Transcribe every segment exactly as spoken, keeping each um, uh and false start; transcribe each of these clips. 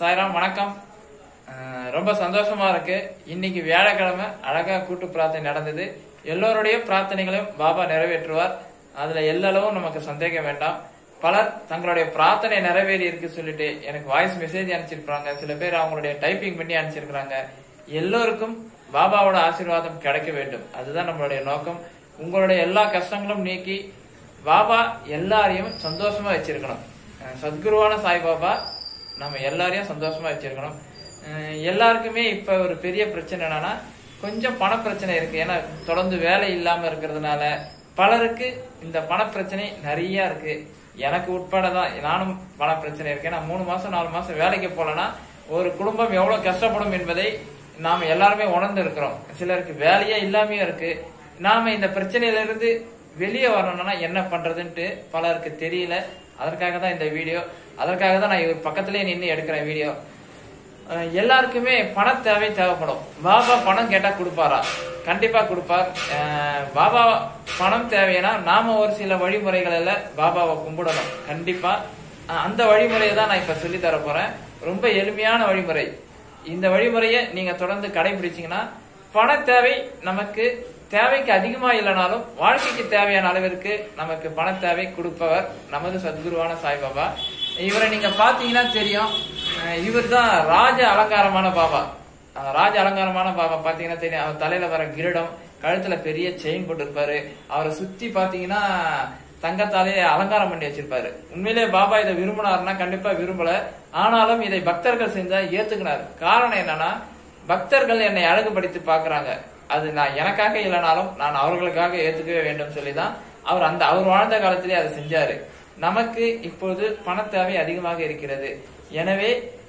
சாய்ராம் வணக்கம். ரொம்ப சந்தோஷமா இருக்கு. இன்னைக்கு வியாழக்கிழமை அழகா கூட்டு பிரார்த்தனை நடந்தது. எல்லோருடைய பிரார்த்தனைகளையும் பாபா நிறைவேற்றுவார். அதுல எல்லளவும் நமக்கு சந்தேகம் வேண்டாம். பலர் தங்களுடைய பிரார்த்தனை நிறைவேறி இருக்கு சொல்லிட்டு எனக்கு வாய்ஸ் மெசேஜ் அனுப்பிச்சிருக்காங்க. சில பேர் அவங்களுடைய டைப்பிங் பண்ணி அனுப்பிச்சிருக்காங்க. எல்லோருக்கும் பாபாவோட ஆசீர்வாதம் கிடைக்க வேண்டும், அதுதான் நம்மளுடைய நோக்கம். உங்களுடைய எல்லா கஷ்டங்களும் நீக்கி பாபா எல்லாரையும் சந்தோஷமா வச்சிருக்கணும். சத்குருவான சாய்பாபா நம்ம எல்லாரையும் சந்தோஷமா வச்சிருக்கணும். எல்லாருக்குமே இப்ப ஒரு பெரிய பிரச்சனை என்னன்னா கொஞ்சம் பண பிரச்சனை இருக்கு. ஏன்னா தொடர்ந்து வேலை இல்லாம இருக்கிறதுனால பலருக்கு இந்த பண பிரச்சனை நிறைய இருக்கு. எனக்கு உட்படதான் நானும் பண பிரச்சனை இருக்கு. நான் மூணு மாசம் நாலு மாசம் வேலைக்கு போலன்னா ஒரு குடும்பம் எவ்வளவு கஷ்டப்படும் என்பதை நாம எல்லாருமே உணர்ந்து இருக்கிறோம். சிலருக்கு வேலையே இல்லாம இருக்கு. நாம இந்த பிரச்சனையில இருந்து வெளியே வரணும்னா என்ன பண்றதுன்ட்டு பலருக்கு தெரியல. அதற்காக தான் இந்த வீடியோ. அதற்காக தான் நான் இவர் பக்கத்திலேயே நின்று எடுக்கிறேன் வீடியோ. எல்லாருக்குமே பண தேவை தேவைப்படும். பாபா பணம் கேட்டா கொடுப்பாரா? கண்டிப்பா கொடுப்பார். பாபா பணம் தேவைன்னா நாம ஒரு சில வழிமுறைகள்ல பாபாவை கும்பிடணும். கண்டிப்பா அந்த வழிமுறையை தான் நான் இப்ப சொல்லி தர போறேன். ரொம்ப எளிமையான வழிமுறை. இந்த வழிமுறையை நீங்க தொடர்ந்து கடைபிடிச்சீங்கன்னா பண தேவை நமக்கு தேவைக்கு அதிகமா இல்லைனாலும் வாழ்க்கைக்கு தேவையான அளவிற்கு நமக்கு பண தேவை கொடுப்பவர் நமது சத்குருவான சாய்பாபா. இவரை நீங்க பாத்தீங்கன்னா தெரியும். இவர் தான் ராஜ அலங்காரமான பாபா. ராஜ அலங்காரமான பாபா பாத்தீங்கன்னா தெரியும். அவர் தலையில வர கிரீடம், கழுத்துல பெரிய செயின் போட்டு இருப்பாரு. அவரை சுத்தி பாத்தீங்கன்னா தங்கத்தாலே அலங்காரம் பண்ணி வச்சிருப்பாரு. உண்மையிலே பாபா இதை விரும்பினாருன்னா கண்டிப்பா விரும்பல. ஆனாலும் இதை பக்தர்கள் செஞ்சா ஏத்துக்கினார். காரணம் என்னன்னா பக்தர்கள் என்னை அழகுபடுத்தி பாக்குறாங்க. அது நான் எனக்காக இல்லைனாலும் நான் அவர்களுக்காக ஏத்துக்கவே வேண்டும் சொல்லிதான் அவர் அந்த அவர் வாழ்ந்த காலத்திலே அதை செஞ்சாரு. நமக்கு இப்போது பண தேவை அதிகமாக இருக்கிறது. எனவே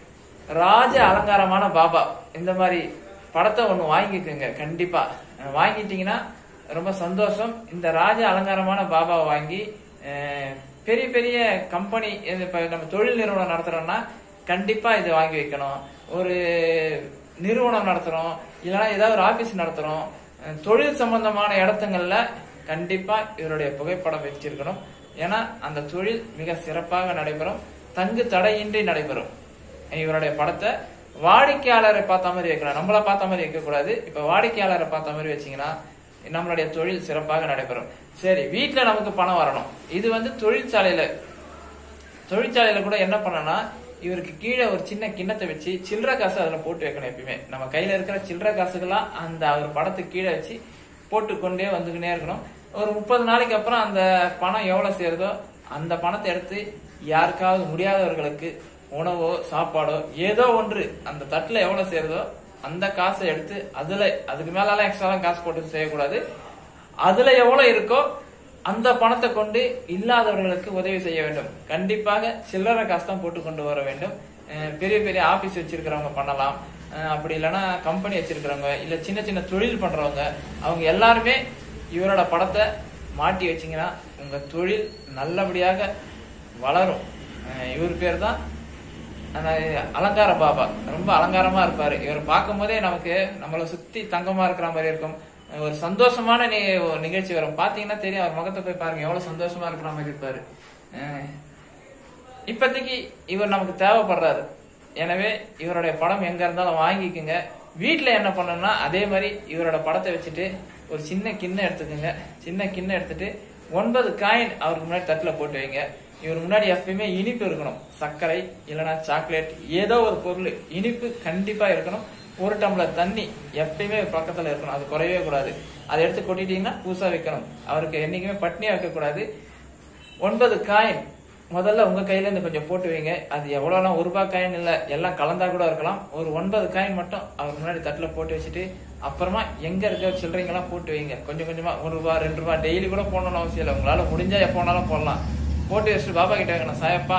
ராஜ அலங்காரமான பாபா இந்த மாதிரி படத்தை ஒண்ணு வாங்கிக்கோங்க. கண்டிப்பா வாங்கிட்டீங்கன்னா ரொம்ப சந்தோஷம். இந்த ராஜ அலங்காரமான பாபாவை வாங்கி பெரிய பெரிய கம்பெனி இப்ப நம்ம தொழில் நிறுவனம் நடத்துறோம்னா கண்டிப்பா இதை வாங்கி வைக்கணும். ஒரு நிறுவனம் நடத்துறோம், இல்லைன்னா ஏதாவது ஒரு ஆபீஸ் நடத்துறோம், தொழில் சம்பந்தமான இடத்துங்கள்ல கண்டிப்பா இவருடைய புகைப்படம் வச்சிருக்கணும். ஏன்னா அந்த தொழில் மிக சிறப்பாக நடைபெறும், தங்கு தடையின்றி நடைபெறும். இவருடைய படத்தை வாடிக்கையாளரை பார்த்த மாதிரி வைக்கலாம், நம்மள பார்த்த மாதிரி வைக்க கூடாது. இப்ப வாடிக்கையாளரை பார்த்த மாதிரி வச்சீங்கன்னா நம்மளுடைய தொழில் சிறப்பாக நடைபெறும். சரி, வீட்டுல நமக்கு பணம் வரணும். இது வந்து தொழிற்சாலையில தொழிற்சாலையில கூட என்ன பண்ணனா இவருக்கு கீழே ஒரு சின்ன கிண்ணத்தை வச்சு சில்லற காசு அதுல போட்டு வைக்கணும். எப்பயுமே நம்ம கையில இருக்கிற சில்லற காசுகள்லாம் அந்த அவர் படத்துக்கு கீழே வச்சு போட்டு கொண்டே வந்துக்கினே இருக்கணும். ஒரு முப்பது நாளைக்கு அப்புறம் அந்த பணம் எவ்வளவு சேருதோ அந்த பணத்தை எடுத்து யாருக்காவது முடியாதவர்களுக்கு உணவோ சாப்பாடோ ஏதோ ஒன்று அந்த தட்டுல எவ்வளவு சேருதோ அந்த காசை எடுத்து அதுல அதுக்கு மேலாம் எக்ஸ்ட்ரா காசு போட்டு செய்யக்கூடாது. அதுல எவ்வளவு இருக்கோ அந்த பணத்தை கொண்டு இல்லாதவர்களுக்கு உதவி செய்ய வேண்டும். கண்டிப்பாக சில்லறை காசு தான் போட்டு கொண்டு வர வேண்டும். பெரிய பெரிய ஆபீஸ் வச்சிருக்கிறவங்க பண்ணலாம், அப்படி இல்லைன்னா கம்பெனி வச்சிருக்கிறவங்க, இல்ல சின்ன சின்ன தொழில் பண்றவங்க, அவங்க எல்லாருமே இவரோட படத்தை மாட்டி வச்சீங்கன்னா உங்க தொழில் நல்லபடியாக வளரும். இவர் பேர் தான் அலங்கார பாபா. ரொம்ப அலங்காரமா இருப்பாரு. இவர் பார்க்கும் போதே நமக்கு நம்மளை சுத்தி தங்கமா இருக்கிற மாதிரி இருக்கும். ஒரு சந்தோஷமான நிகழ்ச்சி வரும். பாத்தீங்கன்னா தெரியும், அவர் முகத்தை போய் பாருங்க, எவ்வளவு சந்தோஷமா இருக்கிற மாதிரி இருப்பாரு. இப்போதைக்கு இவர் நமக்கு தேவைப்படுறாரு. எனவே இவருடைய படம் எங்க இருந்தாலும் வாங்கிக்குங்க. வீட்டுல என்ன பண்ணணும்னா அதே மாதிரி இவரோட படத்தை வச்சுட்டு ஒரு சின்ன கிண்ணம் எடுத்துக்கோங்க. சின்ன கிண்ணம் எடுத்துட்டு ஒன்பது காயின் அவருக்கு முன்னாடி தட்டுல போட்டு வைங்க. இவர் முன்னாடி எப்பயுமே இனிப்பு இருக்கணும். சர்க்கரை இல்லைன்னா சாக்லேட், ஏதோ ஒரு பொருள் இனிப்பு கண்டிப்பா இருக்கணும். ஒரு டம்ளர் தண்ணி எப்பயுமே பக்கத்துல இருக்கணும், அது குறையவே கூடாது. அதை எடுத்து கொட்டிட்டீங்கன்னா பூசா வைக்கணும். அவருக்கு என்னைக்குமே பட்னியா வைக்க கூடாது. ஒன்பது காயின் முதல்ல உங்க கையில இருந்து கொஞ்சம் போட்டு வைங்க. அது எவ்வளவுலாம் ஒரு ரூபாய் காயின் இல்ல, எல்லாம் கலந்தா கூட இருக்கலாம். ஒரு ஒன்பது காயின் மட்டும் அவர் முன்னாடி தட்டுல போட்டு வச்சுட்டு அப்புறமா எங்க இருக்க சில்லறைங்கெல்லாம் போட்டு வைங்க. கொஞ்சம் கொஞ்சமா ஒரு ரூபாய் ரெண்டு ரூபாய் டெய்லி கூட போடணும்னு அவசியம் இல்லை. உங்களால முடிஞ்சா எப்போ வேணாலும் போடலாம். போட்டு வச்சுட்டு பாபா கிட்ட வைக்கணும். சாயப்பா,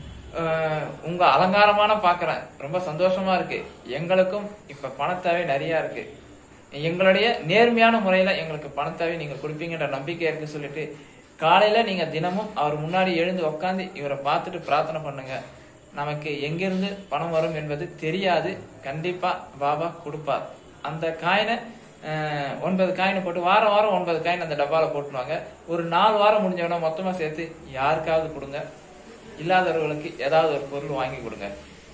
உங்க அலங்காரமான பாக்குறேன், ரொம்ப சந்தோஷமா இருக்கு. எங்களுக்கும் இப்ப பணத்தேவை நிறைய இருக்கு. எங்களுடைய நேர்மையான முறையில எங்களுக்கு பணத்தேவை நீங்க கொடுப்பீங்கன்ற நம்பிக்கை இருக்கு சொல்லிட்டு காலையில நீங்க தினமும் அவர் முன்னாடி எழுந்து உட்காந்து இவரை பார்த்துட்டு பிரார்த்தனை பண்ணுங்க. நமக்கு எங்கிருந்து பணம் வரும் என்பது தெரியாது, கண்டிப்பா பாபா கொடுப்பார். அந்த காயினை ஒன்பது காயினை போட்டு வாரம் வாரம் ஒன்பது காயின் அந்த டப்பால போட்டுருவாங்க. ஒரு நாலு வாரம் முடிஞ்சவன மொத்தமா சேர்த்து யாருக்காவது கொடுங்க. இல்லாதவர்களுக்கு ஏதாவது ஒரு பொருள் வாங்கி கொடுங்க.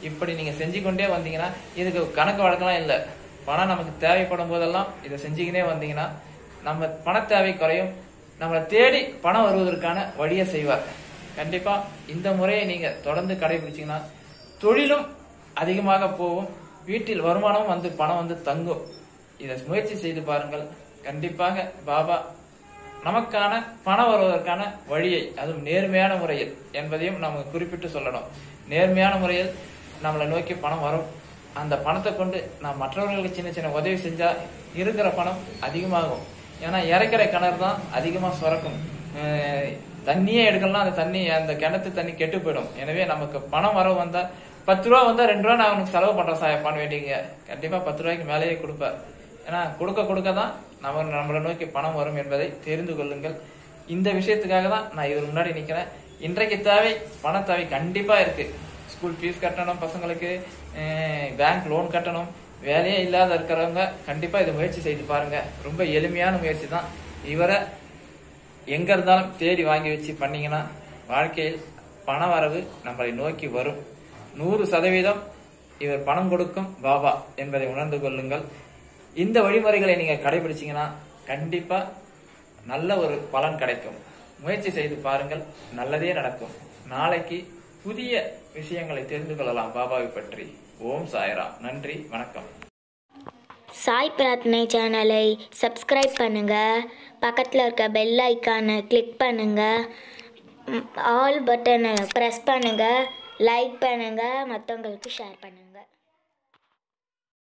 இப்படி நீங்க செஞ்சு கொண்டே வந்தீங்கன்னா இதுக்கு கணக்கு வழக்கெல்லாம் இல்லை. பணம் நமக்கு தேவைப்படும் போதெல்லாம் இதை செஞ்சுக்கினே வந்தீங்கன்னா நம்ம பண தேவை குறையும். நம்மளை தேடி பணம் வருவதற்கான வழியை செய்வார். கண்டிப்பா இந்த முறையை நீங்க தொடர்ந்து கடைபிடிச்சீங்கன்னா தொழிலும் அதிகமாக போகும், வீட்டில் வருமானமும் வந்து பணம் வந்து தங்கும். இதை முயற்சி செய்து பாருங்கள். கண்டிப்பாக பாபா நமக்கான பணம் வருவதற்கான வழியை, அதுவும் நேர்மையான முறையில் என்பதையும் நம்ம குறிப்பிட்டு சொல்லணும். நேர்மையான முறையில் நம்மளை நோக்கி பணம் வரும். அந்த பணத்தை கொண்டு நான் மற்றவர்களுக்கு சின்ன சின்ன உதவி செஞ்சா இருக்கிற பணம் அதிகமாகும். ஏன்னா இறைக்கிற கிணறு தான் அதிகமா சுரக்கும். தண்ணியே எடுக்கலாம், அந்த தண்ணி அந்த கிணத்து தண்ணி கெட்டு போயிடும். எனவே நமக்கு பணம் வரவு வந்தா பத்து ரூபா வந்தா ரெண்டு ரூபா நான் அவனுக்கு செலவு பண்றேன் சாயப்பான்னு வேண்டிங்க. கண்டிப்பா பத்து ரூபாய்க்கு மேலேயே கொடுப்பார். ஏன்னா கொடுக்க கொடுக்க தான் நம்ம நம்மளை நோக்கி பணம் வரும் என்பதை தெரிந்து கொள்ளுங்கள். இந்த விஷயத்துக்காக தான் நான் இவர் முன்னாடி நிக்கிறேன். இன்றைக்கு தேவை பண தேவை கண்டிப்பா இருக்கு. ஸ்கூல் ஃபீஸ் கட்டணும், பசங்களுக்கு பேங்க் லோன் கட்டணும், வேலையே இல்லாத இருக்கிறவங்க கண்டிப்பா இதை முயற்சி செய்து பாருங்க. ரொம்ப எளிமையான முயற்சி தான். இவரை எங்க இருந்தாலும் தேடி வாங்கி வச்சு பண்ணீங்கன்னா வாழ்க்கையில் பண வரவு நம்மளை நோக்கி வரும். நூறு சதவீதம் இவர் பணம் கொடுக்கும் பாபா என்பதை உணர்ந்து கொள்ளுங்கள். இந்த வழிமுறைகளை நீங்க கடைபிடிச்சீங்கன்னா கண்டிப்பா நல்ல ஒரு பலன் கிடைக்கும். முயற்சி செய்து பாருங்கள், நல்லதே நடக்கும். நாளைக்கு புதிய விஷயங்களை தெரிந்து கொள்ளலாம் பாபாவை பற்றி. ஓம் சாய்ராம். நன்றி, வணக்கம். சாய் பிரார்த்தனை சேனலை சப்ஸ்கிரைப் பண்ணுங்கள், பக்கத்தில் இருக்க பெல் ஐக்கானை கிளிக் பண்ணுங்கள், ஆல் பட்டனை ப்ரெஸ் பண்ணுங்கள், லைக் பண்ணுங்கள், மற்றவங்களுக்கு ஷேர் பண்ணுங்கள்.